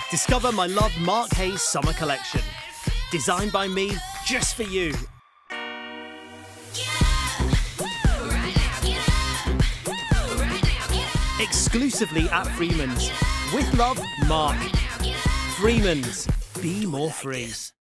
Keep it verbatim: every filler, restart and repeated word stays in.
Discover my Love Mark Hayes summer collection. Designed by me, just for you. Exclusively at Freemans. With love, Mark. Freemans. Be more free.